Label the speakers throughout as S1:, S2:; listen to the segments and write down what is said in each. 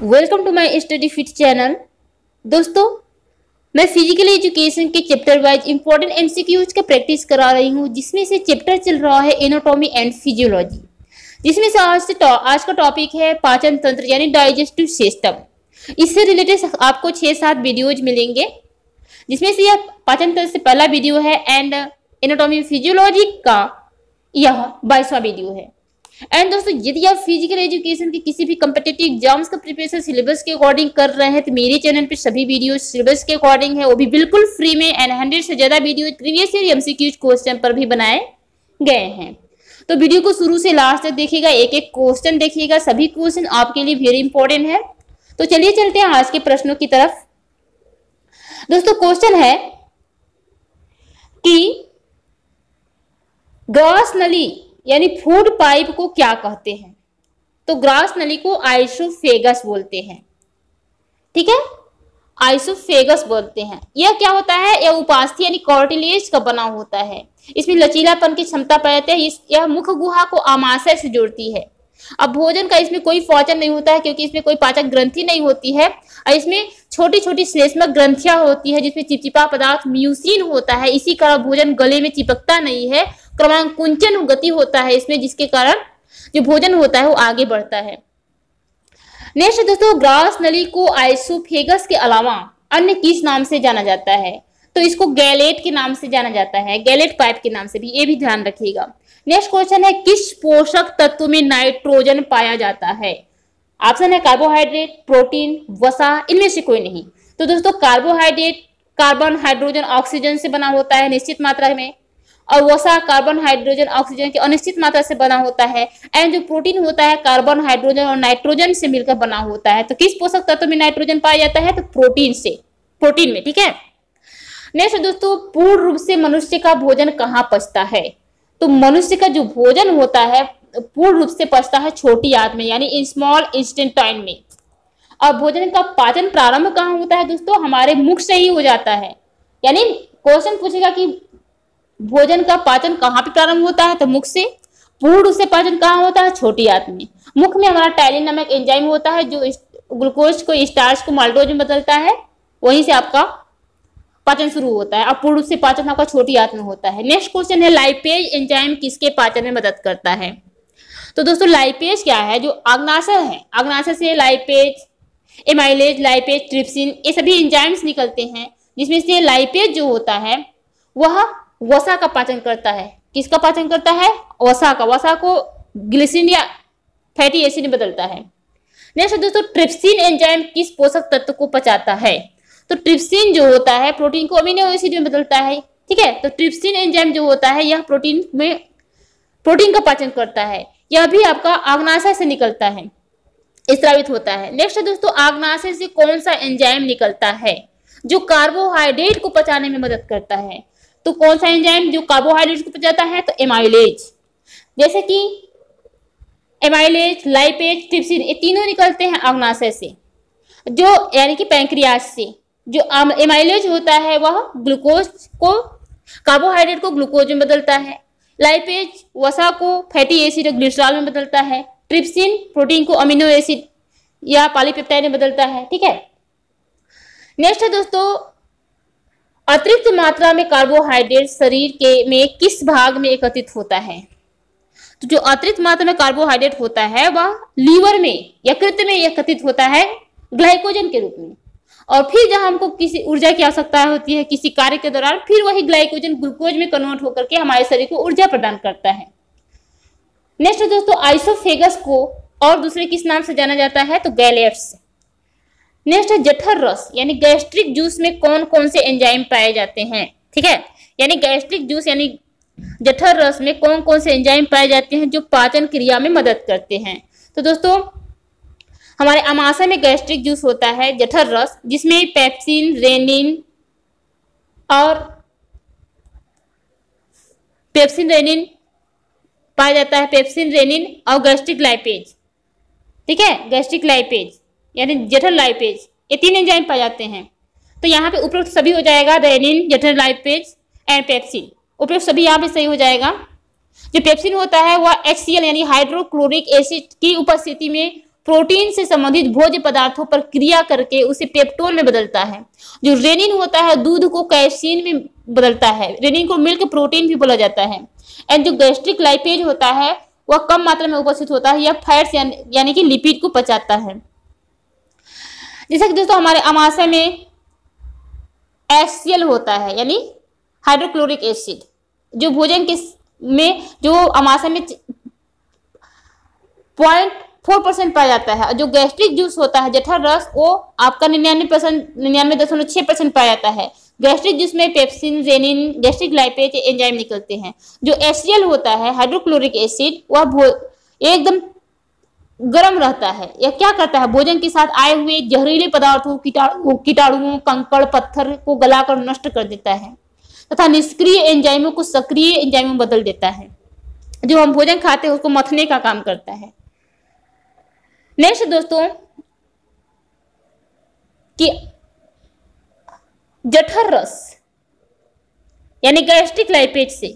S1: Welcome to my study fit channel. दोस्तों, मैं physical education के चैप्टर वाइज इंपॉर्टेंट एमसीक्यूज का प्रैक्टिस करा रही हूँ, जिसमें से चैप्टर चल रहा है एनाटॉमी एंड फिजियोलॉजी, जिसमें से आज का टॉपिक है पाचन तंत्र यानी डाइजेस्टिव सिस्टम। इससे रिलेटेड आपको 6-7 वीडियोज मिलेंगे, जिसमें से यह पाचन तंत्र से पहला वीडियो है एंड एनाटॉमी फिजियोलॉजी का यह 22वां वीडियो है। एंड दोस्तों, यदि आप फिजिकल एजुकेशन के किसी भी कॉम्पिटिटिव एग्जाम्स का प्रिपरेशन सिलेबस के अकॉर्डिंग कर रहे हैं तो मेरे चैनल पे सभी वीडियो सिलेबस के अकॉर्डिंग है, वो भी बिल्कुल फ्री में एंड 100 से ज्यादा video previous year MCQs question पर भी बनाए गए हैं। तो वीडियो को शुरू से लास्ट तक देखिएगा, एक एक क्वेश्चन देखिएगा, सभी क्वेश्चन आपके लिए वेरी इंपॉर्टेंट है। तो चलिए चलते हैं आज के प्रश्नों की तरफ। दोस्तों, क्वेश्चन है कि ग्रास नली यानी फूड पाइप को क्या कहते हैं? तो ग्रास नली को आइसोफेगस बोलते हैं। ठीक है, आइसोफेगस बोलते हैं। यह क्या होता है? यह उपास्थि यानी कार्टिलेज का बना होता है। इसमें लचीलापन की क्षमता पाते हैं। यह मुख गुहा को आमाशय से जोड़ती है। अब भोजन का इसमें कोई पाचन नहीं होता है, क्योंकि इसमें कोई पाचक ग्रंथि नहीं होती है और इसमें छोटी छोटी श्लेष्मक ग्रंथियां होती है, जिसमें चिपचिपा पदार्थ म्यूसिन होता है। इसी कारण भोजन गले में चिपकता नहीं है, क्रमांकुंचन गति होता है इसमें, जिसके कारण जो भोजन होता है वो आगे बढ़ता है। नेक्स्ट दोस्तों, ग्रास नली को आइसोफेगस के अलावा अन्य किस नाम से जाना जाता है? तो इसको गैलेट के नाम से जाना जाता है, गैलेट पाइप के नाम से भी, ये भी ध्यान रखिएगा। नेक्स्ट क्वेश्चन है, किस पोषक तत्व में नाइट्रोजन पाया जाता है? ऑप्शन है कार्बोहाइड्रेट, प्रोटीन, वसा, इनमें से कोई नहीं। तो दोस्तों, कार्बोहाइड्रेट कार्बन हाइड्रोजन ऑक्सीजन से बना होता है निश्चित मात्रा में, और वसा कार्बन हाइड्रोजन ऑक्सीजन की अनिश्चित मात्रा से बना होता है। एंड जो प्रोटीन होता है कार्बन हाइड्रोजन और नाइट्रोजन से मिलकर बना होता है। तो किस पोषक तत्व में नाइट्रोजन पाया जाता है? तो प्रोटीन में। ठीक है। नेक्स्ट दोस्तों, पूर्ण रूप से मनुष्य का भोजन कहाँ पचता है? तो मनुष्य का जो भोजन होता है पूर्ण रूप से पचता है छोटी आंत में, यानी इन स्मॉल इंटेस्टाइन में। और भोजन का पाचन प्रारंभ कहाँ होता है दोस्तों? हमारे मुख से ही हो जाता है। यानी क्वेश्चन पूछेगा कि भोजन का पाचन कहाँ पे प्रारंभ होता है? तो मुख से। पूर्ण रूप से पाचन कहाँ होता है? छोटी आंत में। मुख में हमारा टाइलिन नामक एंजाइम होता है, जो ग्लूकोज को स्टार्च को माल्टोज में बदलता है, वहीं से आपका पाचन शुरू होता है। अब पूर्ण रूप से पाचन आपका छोटी आंत में होता है। नेक्स्ट क्वेश्चन है, लाइपेज एंजाइम किसके पाचन में मदद करता है? तो दोस्तों, लाइपेज क्या है? जो अग्नाशय है, अग्नाशय से लाइपेज, एमाइलेज, लाइपेज, ट्रिप्सिन, ये सभी एंजाइम्स निकलते हैं, जिसमें से लाइपेज जो होता है वह वसा का पाचन करता है। किसका पाचन करता है? वसा का। वसा को ग्लिसरीन या फैटी एसिड में बदलता है। नेक्स्ट दोस्तों, ट्रिप्सिन एंजाइम किस पोषक तत्व को पचाता है? तो ट्रिप्सिन जो होता है प्रोटीन को अमीनो एसिड में बदलता है। ठीक है, तो ट्रिप्सिन एंजाइम जो होता है यह प्रोटीन का पाचन करता है। यह भी आपका आग्नाशय से निकलता है, स्रावित होता है। नेक्स्ट दोस्तों, आग्नाशय से कौन सा एंजाइम निकलता है जो कार्बोहाइड्रेट को पचाने में मदद करता है? तो कौन सा एंजाइम जो कार्बोहाइड्रेट को पचाता है? तो एमाइलेज। जैसे कि एमाइलेज, लाइपेज, ट्रिप्सिन, ये तीनों निकलते हैं अग्नाशय से, जो यानी कि पैंक्रियाज से। जो एमाइलेज होता है वह ग्लूकोज को, कार्बोहाइड्रेट को ग्लूकोज में बदलता है। लाइपेज वसा को फैटी एसिड ग्लिसरॉल में बदलता है। ट्रिप्सिन प्रोटीन को अमीनो एसिड या पॉलीपेप्टाइड में बदलता है। ठीक है। नेक्स्ट है दोस्तों, अतिरिक्त मात्रा में कार्बोहाइड्रेट शरीर के में किस भाग में एकत्रित होता है? तो जो अतिरिक्त मात्रा में कार्बोहाइड्रेट होता है वह लीवर में, यकृत में एकत्रित होता है ग्लाइकोजन के रूप में। और फिर जहां हमको किसी ऊर्जा की आवश्यकता होती है किसी कार्य के दौरान, फिर वही ग्लाइकोजन ग्लूकोज में कन्वर्ट होकर के हमारे शरीर को ऊर्जा प्रदान करता है। नेक्स्ट दोस्तों, आइसोफेगस को और दूसरे किस नाम से जाना जाता है? तो गैलेट्स। नेक्स्ट है, जठर रस यानी गैस्ट्रिक जूस में कौन कौन से एंजाइम पाए जाते हैं? ठीक है, यानी गैस्ट्रिक जूस यानी जठर रस में कौन कौन से एंजाइम पाए जाते हैं जो पाचन क्रिया में मदद करते हैं? तो दोस्तों, हमारे अमाशय में गैस्ट्रिक जूस होता है जठर रस, जिसमें पेप्सिन, रेनिन पाया जाता है। पेप्सिन, रेनिन और गैस्ट्रिक लाइपेज। ठीक है, गैस्ट्रिक लाइपेज यानी जठर लाइपेज, ये 3 एंजाइम पाए जाते हैं। तो यहाँ पे उपरोक्त सभी हो जाएगा, रेनिन, जठर लाइपेज एंड पेप्सिन, उपरोक्त सभी यहाँ पे सही हो जाएगा। जो पेप्सिन होता है वह HCl यानी हाइड्रोक्लोरिक एसिड की उपस्थिति में प्रोटीन से संबंधित भोज्य पदार्थों पर क्रिया करके उसे पेप्टोन में बदलता है। जो रेनिन होता है दूध को कैसीन में बदलता है। रेनिन को मिल्क प्रोटीन भी बोला जाता है। एंड जो गैस्ट्रिक लाइपेज होता है वह कम मात्रा में उपस्थित होता है। यह फैट्स यानी कि लिपिड को पचाता है। जैसे कि दोस्तों हमारे आमाशय में HCl होता है यानी हाइड्रोक्लोरिक एसिड, जो भोजन के में जो आमाशय में 0.4% पाया जाता है। जो गैस्ट्रिक जूस होता है जठर रस वो आपका 99.6% पाया जाता है। गैस्ट्रिक जूस में pepsin, rennin, gastric lipase enzyme निकलते हैं। जो HCl होता है हाइड्रोक्लोरिक एसिड वह एकदम गर्म रहता है। यह क्या करता है, भोजन के साथ आए हुए जहरीले पदार्थों, कीटाणुओं, कंकड़, पत्थर को गलाकर नष्ट कर देता है तथा निष्क्रिय एंजाइमों को सक्रिय एंजाइमों में बदल देता है। जो हम भोजन खाते हैं उसको मथने का काम करता है। नेक्स्ट दोस्तों कि जठर रस यानी गैस्ट्रिक लाइपेज से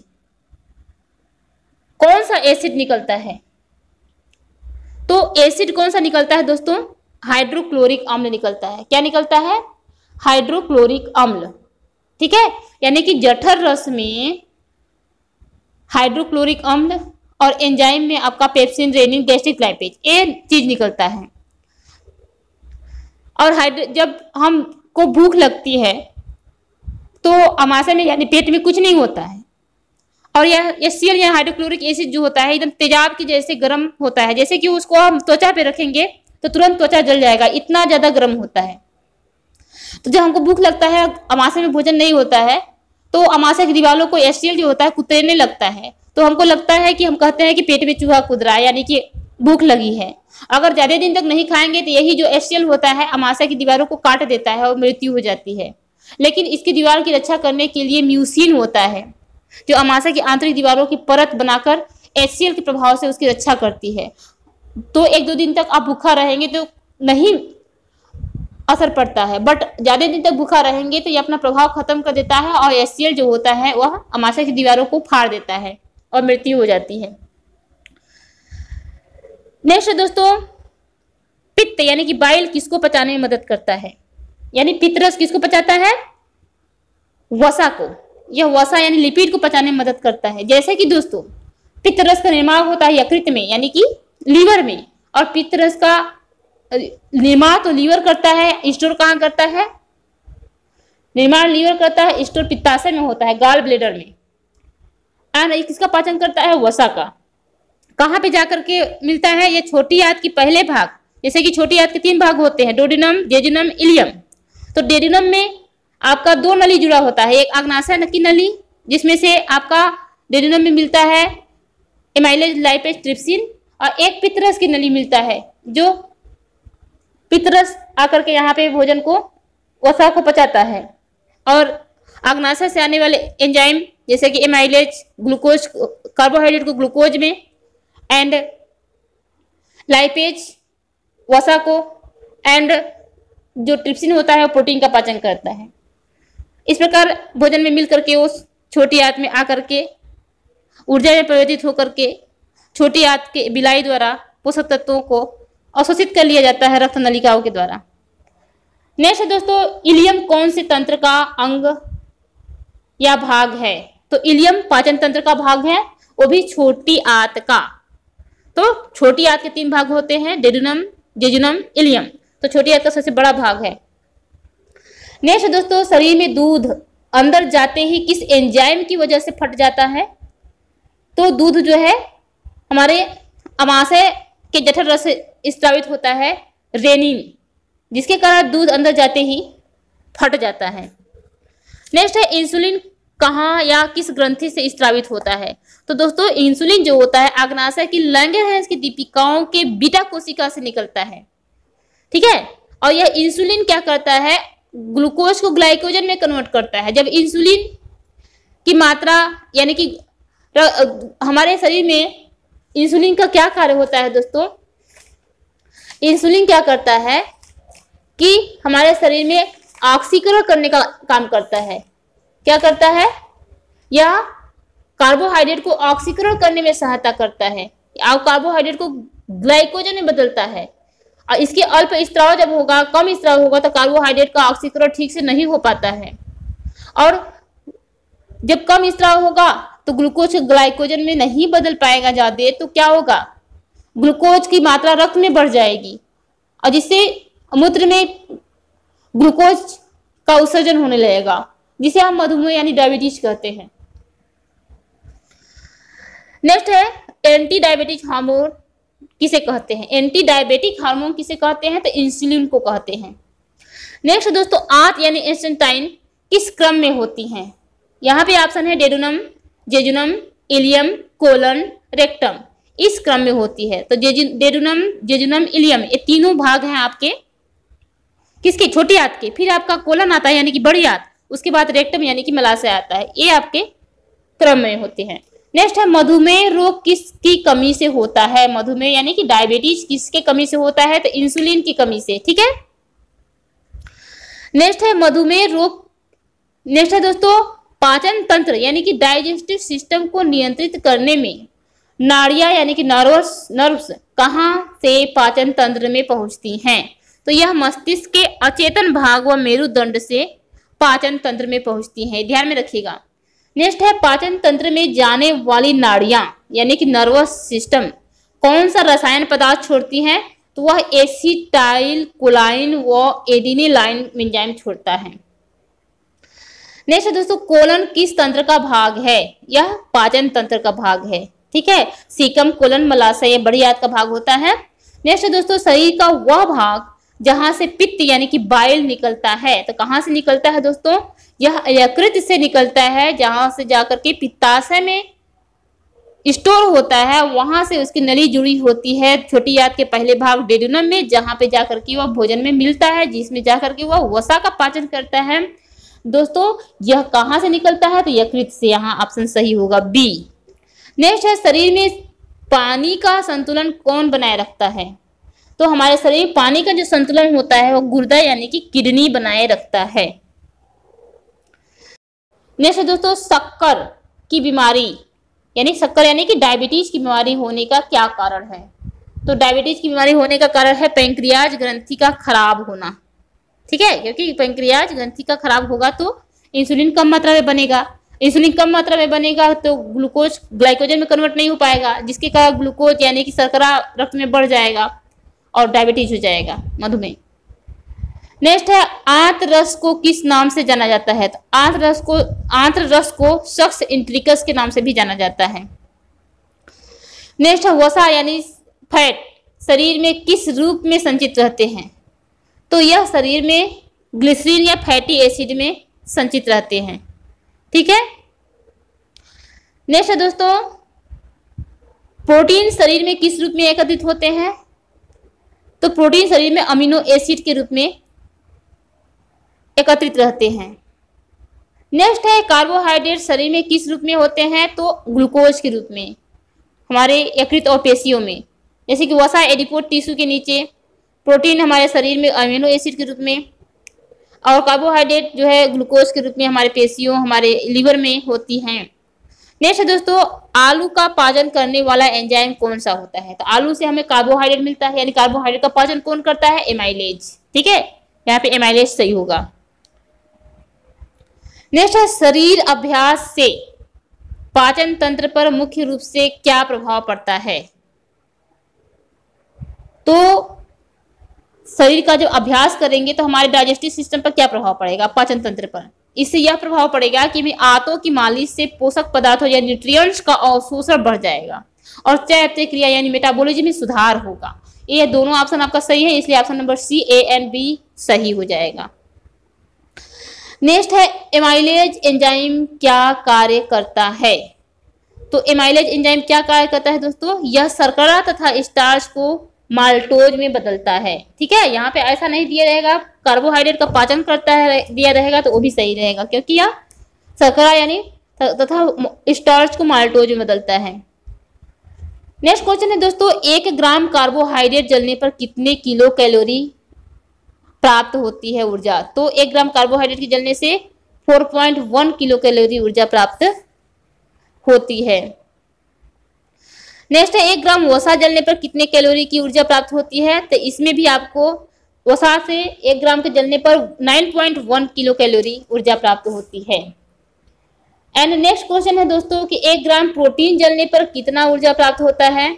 S1: कौन सा एसिड निकलता है? तो एसिड कौन सा निकलता है दोस्तों? हाइड्रोक्लोरिक अम्ल निकलता है। क्या निकलता है? हाइड्रोक्लोरिक अम्ल। ठीक है, यानी कि जठर रस में हाइड्रोक्लोरिक अम्ल और एंजाइम में आपका पेप्सिन, रेनिन, गैस्ट्रिक लाइपेज ये चीज निकलता है। और जब हमको भूख लगती है तो आमाशय में यानी पेट में कुछ नहीं होता है और यह HCl या हाइड्रोक्लोरिक एसिड जो होता है एकदम तेजाब की जैसे गर्म होता है। जैसे कि उसको हम त्वचा पे रखेंगे तो तुरंत त्वचा जल जाएगा, इतना ज्यादा गर्म होता है। तो जब हमको भूख लगता है, आमाशय में भोजन नहीं होता है, तो आमाशय की दीवारों को HCl जो होता है कुतरने लगता है। तो हमको लगता है कि हम कहते हैं कि पेट में चूहा कूद रहा है यानी कि भूख लगी है। अगर ज्यादा दिन तक नहीं खाएंगे तो यही जो HCl होता है आमाशय की दीवारों को काट देता है और मृत्यु हो जाती है। लेकिन इसकी दीवार की रक्षा करने के लिए म्यूसिन होता है जो आमाशय की आंतरिक दीवारों की परत बनाकर HCl के प्रभाव से उसकी रक्षा करती है। तो 1-2 दिन तक आप भूखा रहेंगे तो नहीं असर पड़ता है, बट ज्यादा दिन तक भूखा रहेंगे तो ये अपना प्रभाव खत्म कर देता है और HCl जो होता है वह आमाशय की दीवारों को फाड़ देता है और मृत्यु हो जाती है। नेक्स्ट दोस्तों, पित्त यानी कि बाइल किसको पचाने में मदद करता है? यानी पित्तरस किसको पचाता है? वसा को। यह वसा यानी लिपिड को पचाने में मदद करता है। जैसे कि दोस्तों पित्तरस का निर्माण होता है यकृत में यानी कि लीवर में, और पित्तरस का निर्माण तो लीवर करता है, स्टोर कहाँ करता है? निर्माण लीवर करता है, स्टोर पित्ताशय में होता है, गाल ब्लेडर में। एंड किसका पाचन करता है? वसा का। कहाँ पे जाकर के मिलता है? ये छोटी आंत की पहले भाग, जैसे कि छोटी आंत के 3 भाग होते हैं, डोडेनम, जेजुनम, इलियम। तो डेडिनम में आपका 2 नली जुड़ा होता है, एक आग्नाशय की नली जिसमें से आपका डेडिनम में मिलता है एमाइलेज, लाइपेज, ट्रिप्सिन, और एक पित्तरस की नली मिलता है जो पित्तरस आकर के यहाँ पे भोजन को, वसा को पचाता है। और आग्नाशय से आने वाले एंजाइम जैसे कि एमाइलेज ग्लूकोज, कार्बोहाइड्रेट को ग्लूकोज में, एंड लाइपेज वसा को, एंड जो ट्रिप्सिन होता है वो प्रोटीन का पाचन करता है। इस प्रकार भोजन में मिल करके उस छोटी आंत में आकर के ऊर्जा में परिवर्तित होकर के छोटी आंत के बिलाई द्वारा पोषक तत्वों को अवशोषित कर लिया जाता है रक्त नलिकाओं के द्वारा। नेक्स्ट दोस्तों, इलियम कौन से तंत्र का अंग या भाग है? तो इलियम पाचन तंत्र का भाग है, वो भी छोटी आंत का। तो छोटी आंत के 3 भाग होते हैं, डेडुनम, जेजुनम, इलियम। तो छोटी आंत का सबसे बड़ा भाग है। नेक्स्ट दोस्तों, शरीर में दूध अंदर जाते ही किस एंजाइम की वजह से फट जाता है? तो दूध जो है हमारे अमाशय के जठर रस से स्रावित होता है रेनिन, जिसके कारण दूध अंदर जाते ही फट जाता है। नेक्स्ट है इंसुलिन कहाँ या किस ग्रंथि से स्रावित होता है? तो दोस्तों इंसुलिन जो होता है आग्नाशय की लैंगरहैंस की दीपिकाओं के बीटा कोशिका से निकलता है। ठीक है, और यह इंसुलिन क्या करता है? ग्लूकोज को ग्लाइकोजन में कन्वर्ट करता है। जब इंसुलिन की मात्रा यानी कि हमारे शरीर में इंसुलिन का क्या कार्य होता है दोस्तों? इंसुलिन क्या करता है कि हमारे शरीर में ऑक्सीकरण करने का काम करता है। क्या करता है? यह कार्बोहाइड्रेट को ऑक्सीकरण करने में सहायता करता है और कार्बोहाइड्रेट को ग्लाइकोजन में बदलता है। और इसके अल्प स्त्राव जब होगा, कम स्त्राव होगा, तो कार्बोहाइड्रेट का ऑक्सीकरण ठीक से नहीं हो पाता है। और जब कम स्त्राव होगा तो ग्लूकोज ग्लाइकोजन में नहीं बदल पाएगा ज्यादा, तो क्या होगा, ग्लूकोज की मात्रा रक्त में बढ़ जाएगी और जिससे मूत्र में ग्लूकोज का उत्सर्जन होने लगेगा, जिसे हम मधुमेह यानी डायबिटीज कहते हैं। नेक्स्ट है एंटी डायबिटिक हार्मोन किसे कहते हैं? एंटी डायबिटिक हार्मोन किसे कहते हैं? तो इंसुलिन को कहते हैं। नेक्स्ट दोस्तों, आंत यानी इंस्टेंटाइन किस क्रम में होती हैं? यहाँ पे ऑप्शन है duodenum, jejunum, ileum, colon, rectum, इस क्रम में होती है। तो डेडुनम, जेजुनम, इलियम, ये तीनों भाग हैं आपके किसके? छोटी आंत के। फिर आपका कोलन आता है यानी कि बड़ी आंत, उसके बाद रेक्टम यानी कि मलाशय आता है, ये आपके क्रम में होते हैं। नेक्स्ट है मधुमेह रोग किसकी कमी से होता है? मधुमेह यानी कि डायबिटीज किसके कमी से होता है? तो इंसुलिन की कमी से, ठीक है। नेक्स्ट है मधुमेह रोग, नेक्स्ट है दोस्तों पाचन तंत्र यानी कि डाइजेस्टिव सिस्टम को नियंत्रित करने में नाड़ियां यानी कि नर्व्स कहां से पाचन तंत्र में पहुंचती हैं? तो यह मस्तिष्क के अचेतन भाग व मेरुदंड से पाचन तंत्र में पहुंचती हैं, ध्यान में रखिएगा। नेक्स्ट है पाचन तंत्र में जाने वाली नाड़ियां यानी कि नर्वस सिस्टम कौन सा रसायन पदार्थ छोड़ती हैं? तो वह एसिटाइल कोलाइन व एडिनिलाइन एंजाइम छोड़ता है। नेक्स्ट दोस्तों कोलन किस तंत्र का भाग है? यह पाचन तंत्र का भाग है, ठीक है। सीकम, कोलन, मलाशय बड़ी आंत का भाग होता है। नेक्स्ट दोस्तों शरीर का वह भाग जहां से पित्त यानी कि बाइल निकलता है, तो कहां से निकलता है दोस्तों? यह यकृत से निकलता है, जहां से जाकर के पित्ताशय में स्टोर होता है, वहां से उसकी नली जुड़ी होती है छोटी आंत के पहले भाग डेडुनम में, जहां पे जाकर के वह भोजन में मिलता है, जिसमें जाकर के वह वसा का पाचन करता है। दोस्तों यह कहां से निकलता है? तो यकृत से, यहाँ ऑप्शन सही होगा बी। नेक्स्ट है शरीर में पानी का संतुलन कौन बनाए रखता है? तो हमारे शरीर में पानी का जो संतुलन होता है वो गुर्दा यानी कि किडनी बनाए रखता है। नेक्स्ट दोस्तों शक्कर की बीमारी यानी कि डायबिटीज की बीमारी होने का क्या कारण है? तो डायबिटीज की बीमारी होने का कारण है पैंक्रियाज ग्रंथि का खराब होना, ठीक है, क्योंकि पैंक्रियाज ग्रंथि का खराब होगा तो इंसुलिन कम मात्रा में बनेगा, इंसुलिन कम मात्रा में बनेगा तो ग्लूकोज ग्लाइकोजन में कन्वर्ट नहीं हो पाएगा, जिसके कारण ग्लूकोज यानी कि शर्करा रक्त में बढ़ जाएगा और डायबिटीज हो जाएगा, मधुमेह। नेक्स्ट है आंत रस को किस नाम से जाना जाता है? तो आंत रस को शख्स इंट्रिकस के नाम से भी जाना जाता है। नेक्स्ट है वसा यानी फैट शरीर में किस रूप में संचित रहते हैं? तो यह शरीर में ग्लिसरीन या फैटी एसिड में संचित रहते हैं, ठीक है। नेक्स्ट है दोस्तों प्रोटीन शरीर में किस रूप में एकत्रित होते हैं? तो प्रोटीन शरीर में अमीनो एसिड के रूप में एकत्रित रहते हैं। नेक्स्ट है कार्बोहाइड्रेट शरीर में किस रूप में होते हैं? तो ग्लूकोज के रूप में हमारे यकृत और पेशियों में, जैसे कि वसा एडिपोज टिश्यू के नीचे, प्रोटीन हमारे शरीर में अमीनो एसिड के रूप में, और कार्बोहाइड्रेट जो है ग्लूकोज के रूप में हमारे पेशियों हमारे लीवर में होती हैं। नेक्स्ट दोस्तों आलू का पाचन करने वाला एंजाइम कौन सा होता है? तो आलू से हमें कार्बोहाइड्रेट मिलता है, यानी कार्बोहाइड्रेट का पाचन कौन करता है? एमाइलेज, ठीक है, यहाँ पे एमाइलेज सही होगा। नेक्स्ट है शरीर अभ्यास से पाचन तंत्र पर मुख्य रूप से क्या प्रभाव पड़ता है? तो शरीर का जब अभ्यास करेंगे तो हमारे डाइजेस्टिव सिस्टम पर क्या प्रभाव पड़ेगा? पाचन तंत्र पर। इससे यह प्रभाव पड़ेगा कि हमें आंतों की मालिश से पोषक पदार्थों या न्यूट्रिएंट्स का अवशोषण बढ़ जाएगा और चयापचय क्रिया यानी मेटाबॉलिज्म में सुधार होगा। ये दोनों ऑप्शन आपका सही है, इसलिए option number C, A and B सही हो जाएगा। नेक्स्ट है एमाइलेज एंजाइम क्या कार्य करता है? तो एमाइलेज एंजाइम क्या कार्य करता है दोस्तों? यह शर्करा तथा स्टार्च को माल्टोज में बदलता है, ठीक है। यहाँ पे ऐसा नहीं दिया रहेगा कार्बोहाइड्रेट का पाचन करता है दिया रहेगा तो वो भी सही रहेगा, क्योंकि यह शर्करा यानी तथा स्टार्च को माल्टोज में बदलता है। नेक्स्ट क्वेश्चन है दोस्तों 1 ग्राम कार्बोहाइड्रेट जलने पर कितने किलो कैलोरी प्राप्त होती है ऊर्जा? तो 1 ग्राम कार्बोहाइड्रेट के जलने से 4.1 किलो कैलोरी ऊर्जा प्राप्त होती है। नेक्स्ट है 1 ग्राम वसा जलने पर कितने कैलोरी की ऊर्जा प्राप्त होती है। तो इसमें भी आपको वसा से 1 ग्राम के जलने पर 9.1 किलो कैलोरी ऊर्जा प्राप्त होती है। एंड नेक्स्ट क्वेश्चन है दोस्तों कि 1 ग्राम प्रोटीन जलने पर कितना ऊर्जा प्राप्त होता है।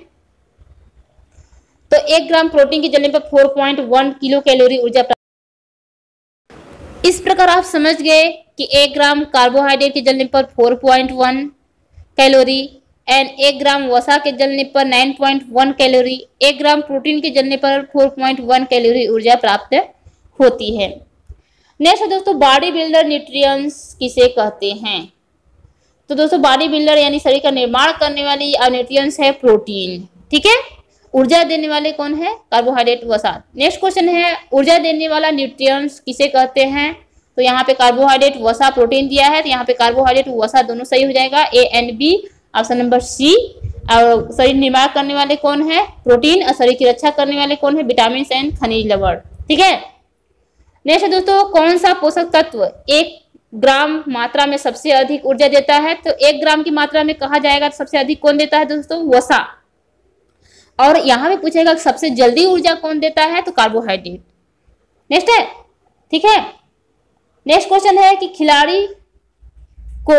S1: तो 1 ग्राम प्रोटीन के जलने पर 4.1 किलो कैलोरी ऊर्जा प्राप्त। इस प्रकार आप समझ गए कि 1 ग्राम कार्बोहाइड्रेट के जलने पर 4.1 कैलोरी एंड 1 ग्राम वसा के जलने पर 9.1 कैलोरी, 1 ग्राम प्रोटीन के जलने पर 4.1 कैलोरी ऊर्जा प्राप्त होती है। नेक्स्ट है दोस्तों बॉडी बिल्डर न्यूट्रिएंट्स किसे कहते हैं। तो दोस्तों बॉडी बिल्डर यानी शरीर का निर्माण करने वाली न्यूट्रिएंट्स है प्रोटीन। ठीक है, ऊर्जा देने वाले कौन है, कार्बोहाइड्रेट वसा। नेक्स्ट क्वेश्चन है ऊर्जा देने वाला न्यूट्रिएंट्स किसे कहते हैं। तो यहाँ पे कार्बोहाइड्रेट वसा प्रोटीन दिया है, तो यहाँ पे कार्बोहाइड्रेट वसा दोनों सही हो जाएगा, A and B. Option number C. और शरीर निर्माण करने वाले कौन है, प्रोटीन, और शरीर की रक्षा करने वाले कौन है, विटामिन एंड खनिज लवण। ठीक है। नेक्स्ट है दोस्तों कौन सा पोषक तत्व 1 ग्राम मात्रा में सबसे अधिक ऊर्जा देता है। तो 1 ग्राम की मात्रा में कहा जाएगा तो सबसे अधिक कौन देता है दोस्तों, वसा। और यहां भी पूछेगा कि सबसे जल्दी ऊर्जा कौन देता है, तो कार्बोहाइड्रेट। नेक्स्ट है, ठीक है। नेक्स्ट क्वेश्चन है कि खिलाड़ी को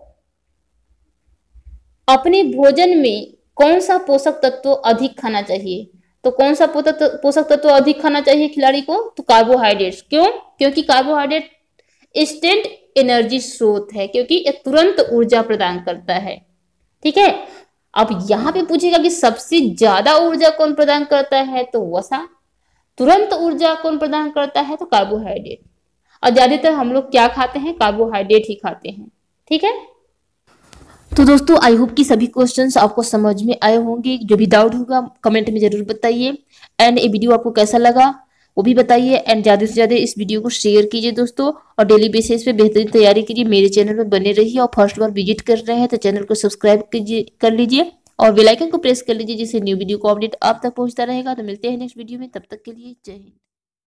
S1: अपने भोजन में कौन सा पोषक तत्व अधिक खाना चाहिए। तो कौन सा पोषक तत्व अधिक खाना चाहिए खिलाड़ी को, तो कार्बोहाइड्रेट्स। क्यों, क्योंकि कार्बोहाइड्रेट इंस्टेंट एनर्जी स्रोत है, क्योंकि ये तुरंत ऊर्जा प्रदान करता है। ठीक है। अब यहां पे पूछेगा कि सबसे ज्यादा ऊर्जा कौन प्रदान करता है, तो वसा। तुरंत ऊर्जा कौन प्रदान करता है, तो कार्बोहाइड्रेट। और ज्यादातर हम लोग क्या खाते हैं, कार्बोहाइड्रेट ही खाते हैं। ठीक है। तो दोस्तों आई होप कि सभी क्वेश्चंस आपको समझ में आए होंगे। जो भी डाउट होगा कमेंट में जरूर बताइए। एंड ये वीडियो आपको कैसा लगा वो भी बताइए। एंड ज्यादा से ज्यादा इस वीडियो को शेयर कीजिए दोस्तों, और डेली बेसिस पे बेहतरीन तैयारी कीजिए। मेरे चैनल में बने रहिए, और फर्स्ट बार विजिट कर रहे हैं तो चैनल को सब्सक्राइब कर लीजिए और बेल आइकन को प्रेस कर लीजिए, जिससे न्यू वीडियो को अपडेट आप तक पहुंचता रहेगा। तो मिलते हैं नेक्स्ट वीडियो में, तब तक के लिए जय हिंद।